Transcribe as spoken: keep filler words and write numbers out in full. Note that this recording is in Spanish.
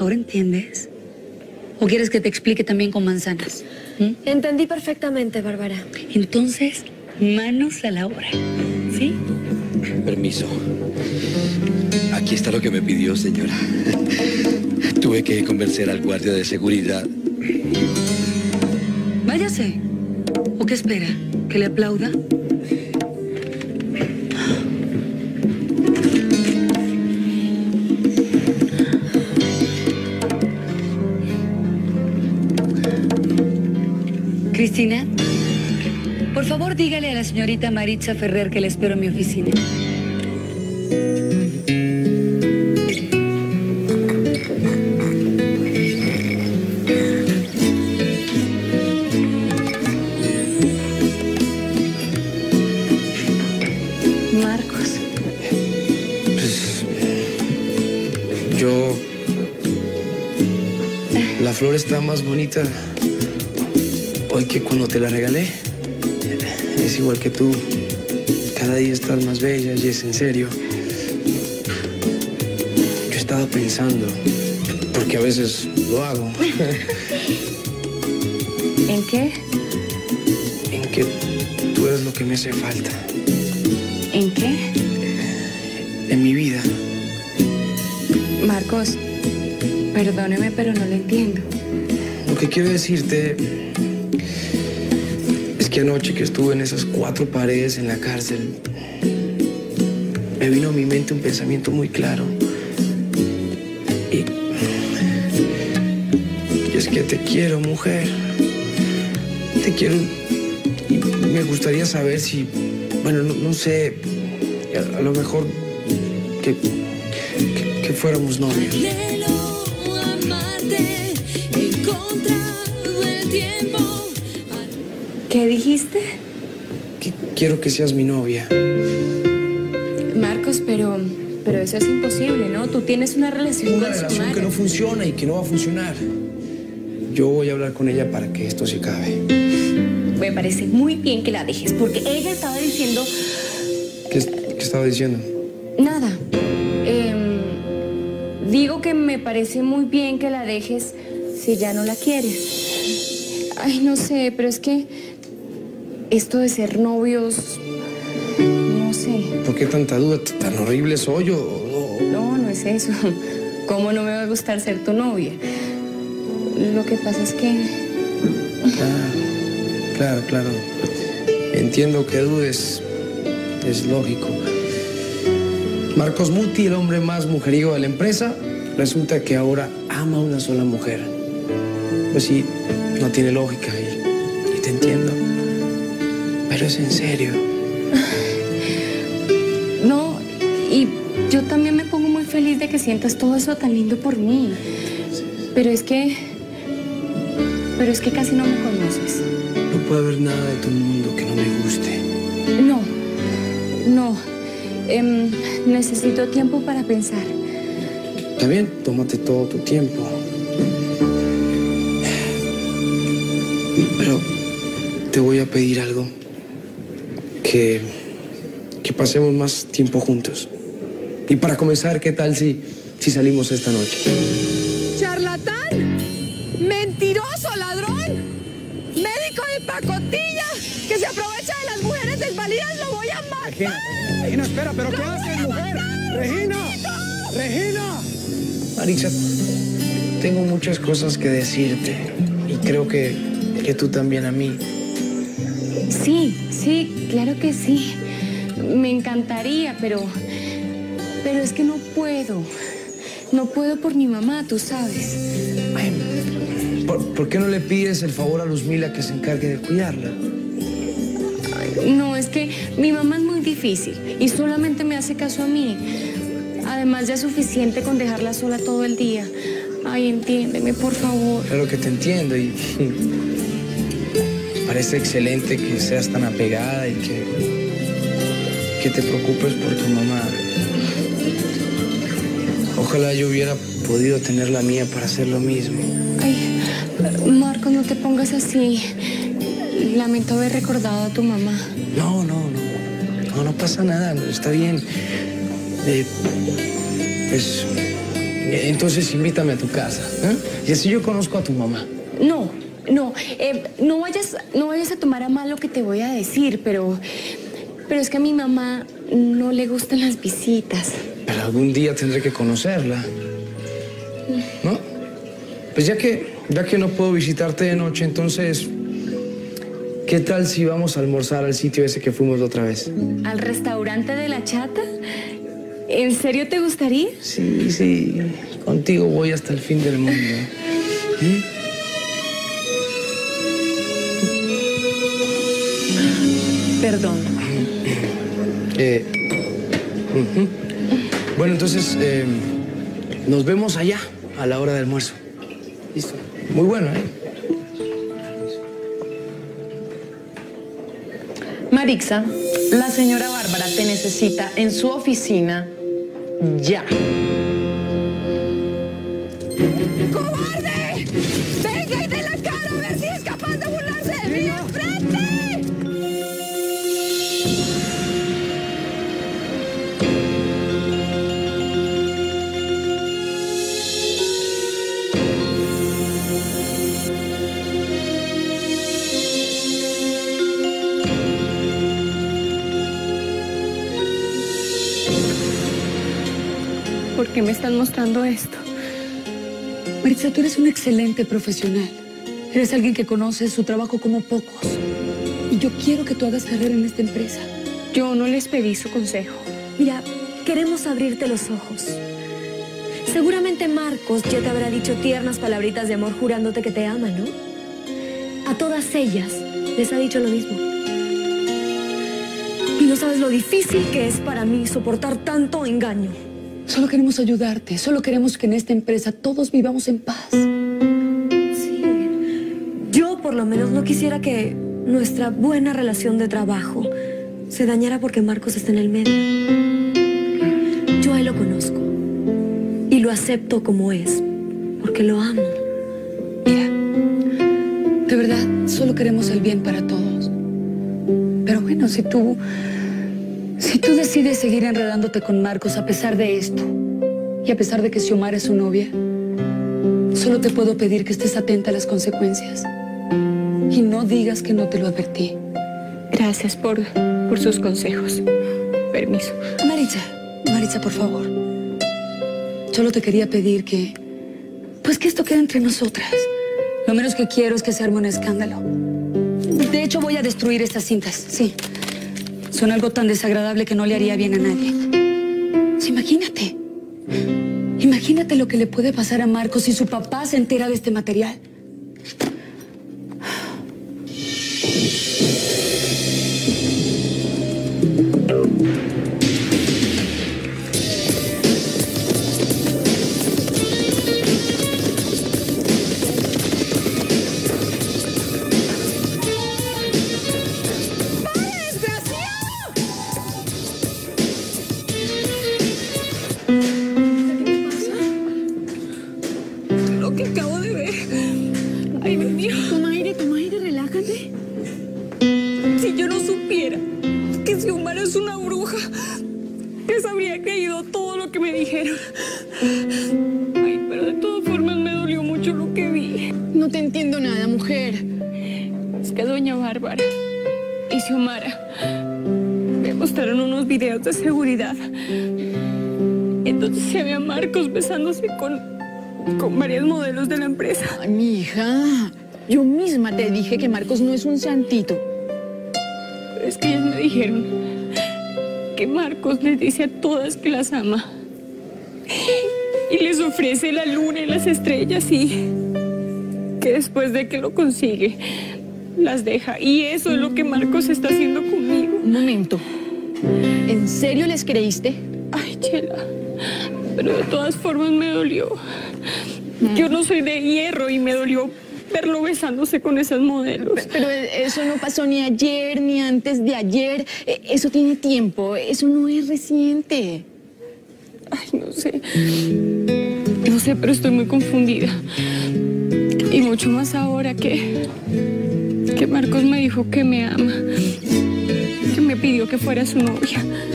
¿Ahora entiendes? ¿O quieres que te explique también con manzanas? ¿Mm? Entendí perfectamente, Bárbara. Entonces, manos a la obra, ¿sí? Permiso. Aquí está lo que me pidió, señora. Tuve que convencer al guardia de seguridad. Váyase. ¿O qué espera? ¿Que le aplauda? Cristina, por favor dígale a la señorita Maritza Ferrer que la espero en mi oficina. Marcos. Pues, yo... La flor está más bonita hoy que cuando te la regalé. Es igual que tú. Cada día estás más bella y es en serio. Yo estaba pensando, porque a veces lo hago. ¿En qué? En que tú eres lo que me hace falta. ¿En qué? En mi vida. Marcos, perdóneme, pero no lo entiendo. Lo que quiero decirte es que anoche que estuve en esas cuatro paredes en la cárcel, me vino a mi mente un pensamiento muy claro. Y, y es que te quiero, mujer. Te quiero. Y me gustaría saber si, bueno, no, no sé, a, a lo mejor que, que, que fuéramos novios. ¿Qué dijiste? Que quiero que seas mi novia. Marcos, pero, pero eso es imposible, ¿no? Tú tienes una relación Una con su relación madre. que no funciona y que no va a funcionar. Yo voy a hablar con ella para que esto se acabe. Me parece muy bien que la dejes, porque ella estaba diciendo... ¿Qué, qué estaba diciendo? Nada. Em, digo que me parece muy bien que la dejes si ya no la quieres. Ay, no sé, pero es que esto de ser novios, no sé. ¿Por qué tanta duda? ¿Tan horrible soy o...? o... No, no es eso. ¿Cómo no me va a gustar ser tu novia? Lo que pasa es que... Claro, claro, claro. Entiendo que dudes. Es lógico. Marcos Muti, el hombre más mujeriego de la empresa, resulta que ahora ama a una sola mujer. Pues sí, no tiene lógica y, y te entiendo. Pero es en serio. No, y yo también me pongo muy feliz de que sientas todo eso tan lindo por mí. Pero es que... Pero es que casi no me conoces. No puede haber nada de tu mundo que no me guste. No, no. Em, necesito tiempo para pensar. Está bien, tómate todo tu tiempo. Pero te voy a pedir algo. Que, que pasemos más tiempo juntos. Y para comenzar, ¿qué tal si, si salimos esta noche? ¡Charlatán! ¡Mentiroso, ladrón! ¡Médico de pacotilla! ¡Que se aprovecha de las mujeres desvalidas! ¡Lo voy a matar! Regina, Regina, espera, ¿pero qué haces, mujer? ¡Regina! ¡Regina! Maritza, tengo muchas cosas que decirte. Y creo que, que tú también a mí. Sí, sí, claro que sí. Me encantaría, pero... Pero es que no puedo. No puedo por mi mamá, tú sabes. Ay, ¿por, ¿por qué no le pides el favor a Luzmila que se encargue de cuidarla? Ay, no, es que mi mamá es muy difícil y solamente me hace caso a mí. Además, ya es suficiente con dejarla sola todo el día. Ay, entiéndeme, por favor. Claro que te entiendo y... Parece excelente que seas tan apegada y que... que te preocupes por tu mamá. Ojalá yo hubiera podido tener la mía para hacer lo mismo. Ay, Marcos, no te pongas así. Lamento haber recordado a tu mamá. No, no, no. No, no pasa nada. Está bien. Eh, pues Entonces invítame a tu casa, ¿eh? Y así yo conozco a tu mamá. No, no, eh, no vayas, no vayas a tomar a mal lo que te voy a decir, pero, pero es que a mi mamá no le gustan las visitas. Pero algún día tendré que conocerla, ¿no? Pues ya que, ya que no puedo visitarte de noche, entonces, ¿qué tal si vamos a almorzar al sitio ese que fuimos la otra vez? ¿Al restaurante de la Chata? ¿En serio te gustaría? Sí, sí. Contigo voy hasta el fin del mundo. ¿Mm? Perdón. Eh, uh-huh. Bueno, entonces, eh, nos vemos allá a la hora de almuerzo. Listo. Muy bueno, ¿eh? Marixa, la señora Bárbara te necesita en su oficina ya. ¡Cobarde! ¡Venga y de la cara a ver si es capaz de burlarse de mí enfrente! ¿Por qué me están mostrando esto? Maritza, tú eres una excelente profesional. Eres alguien que conoce su trabajo como pocos. Y yo quiero que tú hagas carrera en esta empresa. Yo no les pedí su consejo. Mira, queremos abrirte los ojos. Seguramente Marcos ya te habrá dicho tiernas palabritas de amor jurándote que te ama, ¿no? A todas ellas les ha dicho lo mismo. Y no sabes lo difícil que es para mí soportar tanto engaño. Solo queremos ayudarte. Solo queremos que en esta empresa todos vivamos en paz. Sí. Yo, por lo menos, no quisiera que nuestra buena relación de trabajo se dañara porque Marcos está en el medio. Yo a él lo conozco. Y lo acepto como es. Porque lo amo. Mira, de verdad, solo queremos el bien para todos. Pero bueno, si tú... Si tú decides seguir enredándote con Marcos a pesar de esto, y a pesar de que Xiomara es su novia, solo te puedo pedir que estés atenta a las consecuencias. Y no digas que no te lo advertí. Gracias por, por sus consejos. Permiso. Maritza, Maritza, por favor. Solo te quería pedir que... Pues que esto quede entre nosotras. Lo menos que quiero es que se arme un escándalo. De hecho, voy a destruir estas cintas, sí. Son algo tan desagradable que no le haría bien a nadie. Sí, imagínate. Imagínate lo que le puede pasar a Marcos si su papá se entera de este material. Lo que acabo de ver. Ay, Dios mío. Toma aire, toma aire, relájate. Si yo no supiera que Xiomara es una bruja, les habría creído todo lo que me dijeron. Ay, pero de todas formas me dolió mucho lo que vi. No te entiendo nada, mujer. Es que doña Bárbara y Xiomara me mostraron unos videos de seguridad. Entonces se ve a Marcos besándose con, con varias modelos de la empresa. Ay, mi hija, yo misma te dije que Marcos no es un santito. Pero es que ellas me dijeron que Marcos les dice a todas que las ama. Y les ofrece la luna y las estrellas y que después de que lo consigue, las deja. Y eso es lo que Marcos está haciendo conmigo. Un momento. ¿En serio les creíste? Ay, Chela, pero de todas formas me dolió. Yo no soy de hierro y me dolió verlo besándose con esas modelos. Pero eso no pasó ni ayer ni antes de ayer. Eso tiene tiempo, eso no es reciente. Ay, no sé. No sé, pero estoy muy confundida. Y mucho más ahora que... que Marcos me dijo que me ama. Que me pidió que fuera su novia.